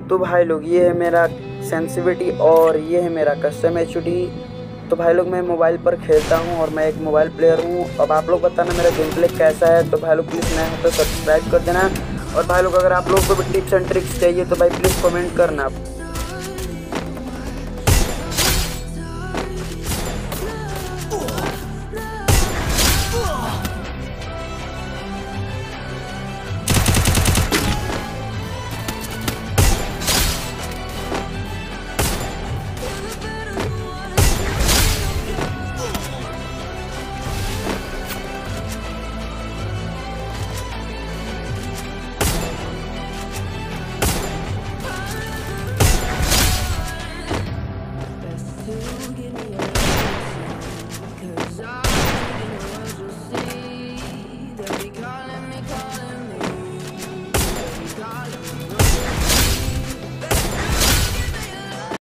तो भाई लोग ये है मेरा सेंसिटिविटी और ये है मेरा कस्टम एचडी। तो भाई लोग मैं मोबाइल पर खेलता हूँ और मैं एक मोबाइल प्लेयर हूँ। अब आप लोग बताना मेरा गेम प्ले कैसा है। तो भाई लोग प्लीज़ नए हो तो सब्सक्राइब कर देना। और भाई लोग अगर आप लोगों को भी टिप्स एंड ट्रिक्स चाहिए तो भाई प्लीज़ कमेंट करना।